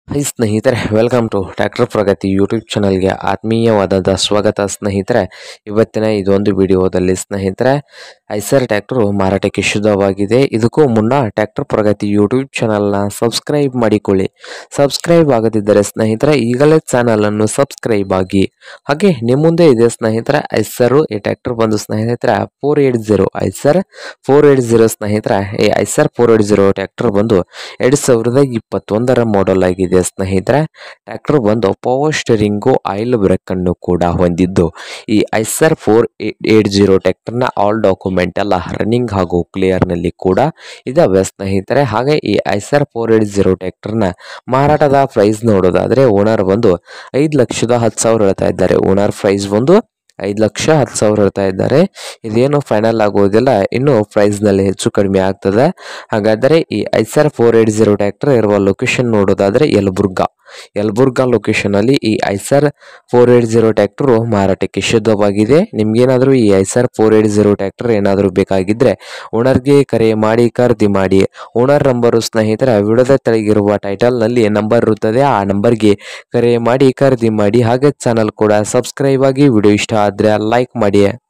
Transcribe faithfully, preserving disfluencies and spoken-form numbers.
High ಸ್ನೇಹಿತರೆ, welcome to tractor Pragati YouTube ಚಾನಲ್ಗೆ ಆತ್ಮೀಯವಾದ ಸ್ವಾಗತ ಸ್ನೇಹಿತರೆ. ಇವತ್ತಿನ ಇದೊಂದು ವಿಡಿಯೋದಲ್ಲಿ ಸ್ನೇಹಿತರೆ ಐಸರ್ ಟ್ರ್ಯಾಕ್ಟರ್ ಮಾರಾಟಕ್ಕೆ ಶುದ್ಧವಾಗಿದೆ. ಇದಕ್ಕೂ ಮುನ್ನ ಟ್ರ್ಯಾಕ್ಟರ್ ಪ್ರಗತಿ ಯೂಟ್ಯೂಬ್ ಚಾನಲ್ನ ಸಬ್ಸ್ಕ್ರೈಬ್ ಮಾಡಿಕೊಳ್ಳಿ. ಸಬ್ಸ್ಕ್ರೈಬ್ ಆಗದಿದ್ದರೆ ಸ್ನೇಹಿತರೆ ಈಗಲೇ ಚಾನಲನ್ನು ಸಬ್ಸ್ಕ್ರೈಬ್ ಆಗಿ. ಹಾಗೆ ನಿಮ್ಮ ಮುಂದೆ ಇದೆ ಸ್ನೇಹಿತರೆ ಐಸರು ಈ ಟ್ರ್ಯಾಕ್ಟರ್ ಬಂದು ಸ್ನೇಹಿತರೆ four eight zero Eicher four eight zero ಸ್ನೇಹಿತರೆ ಈ Eicher four eight zero tractor ಬಂದು ಎರಡು ಸಾವಿರದ ಇಪ್ಪತ್ತೊಂದರ ಮಾಡೆಲ್ ಆಗಿದೆ ಸ್ನೇಹಿತರೆ. ಟ್ರ್ಯಾಕ್ಟರ್ ಬಂದು ಪವರ್ ಸ್ಟೀರಿಂಗು ಆಯಿಲ್ ಬ್ರೇಕ್ ಅನ್ನು ಕೂಡ ಹೊಂದಿದ್ದು ಈ ಐಸರ್ ಫೋರ್ ಏಟ್ ಜೀರೋ ಟ್ರ್ಯಾಕ್ಟರ್ನ ಆಲ್ ಡಾಕ್ಯುಮೆಂಟ್ ಎಲ್ಲ ರನ್ನಿಂಗ್ ಹಾಗೂ ಕ್ಲಿಯರ್ ನಲ್ಲಿ ಕೂಡ ಇದಾವೆ ಸ್ನೇಹಿತರೆ. ಹಾಗೆ ಈ ಐಸರ್ ಫೋರ್ ಏಟ್ ಜೀರೋ ಟ್ರ್ಯಾಕ್ಟರ್ನ ಮಾರಾಟದ ಪ್ರೈಸ್ ನೋಡೋದಾದ್ರೆ ಓನರ್ ಬಂದು ಐದು ಲಕ್ಷದ ಹತ್ತು ಸಾವಿರ ಹೇಳ್ತಾ ಇದ್ದಾರೆ. ಓನರ್ ಪ್ರೈಸ್ ಬಂದು ಐದು ಲಕ್ಷ ಹತ್ತು ಸಾವಿರ ಹೇಳ್ತಾ ಇದ್ದಾರೆ. ಇದೇನು ಫೈನಲ್ ಆಗೋದಿಲ್ಲ, ಇನ್ನು ಪ್ರೈಸ್ ನಲ್ಲಿ ಹೆಚ್ಚು ಕಡಿಮೆ ಆಗ್ತದೆ. ಹಾಗಾದರೆ ಈ Eicher four eight zero tractor ಇರುವ ಲೊಕೇಶನ್ ನೋಡೋದಾದ್ರೆ ಯಲಬುರ್ಗಾ ಯಲಬುರ್ಗಾ ಲೊಕೇಶನ್ ಅಲ್ಲಿ ಈ Eicher four eight zero tractor ಮಾರಾಟಕ್ಕೆ ಶುದ್ಧವಾಗಿದೆ. ನಿಮ್ಗೇನಾದ್ರೂ ಈ Eicher four eight zero tractor ಏನಾದರೂ ಬೇಕಾಗಿದ್ರೆ ಓನರ್ಗೆ ಕರೆ ಮಾಡಿ ಖರೀದಿ ಮಾಡಿ. ಓನರ್ ನಂಬರು ಸ್ನೇಹಿತರ ವಿಡಿಯೋದ ತೆಳಗಿರುವ ಟೈಟಲ್ ನಲ್ಲಿ ನಂಬರ್ ಇರುತ್ತದೆ, ಆ ನಂಬರ್ಗೆ ಕರೆ ಮಾಡಿ ಖರೀದಿ ಮಾಡಿ. ಹಾಗೆ ಚಾನಲ್ ಕೂಡ ಸಬ್ಸ್ಕ್ರೈಬ್ ಆಗಿ. ವಿಡಿಯೋ ಇಷ್ಟ ಆದ್ರೆ ಲೈಕ್ ಮಾಡಿ.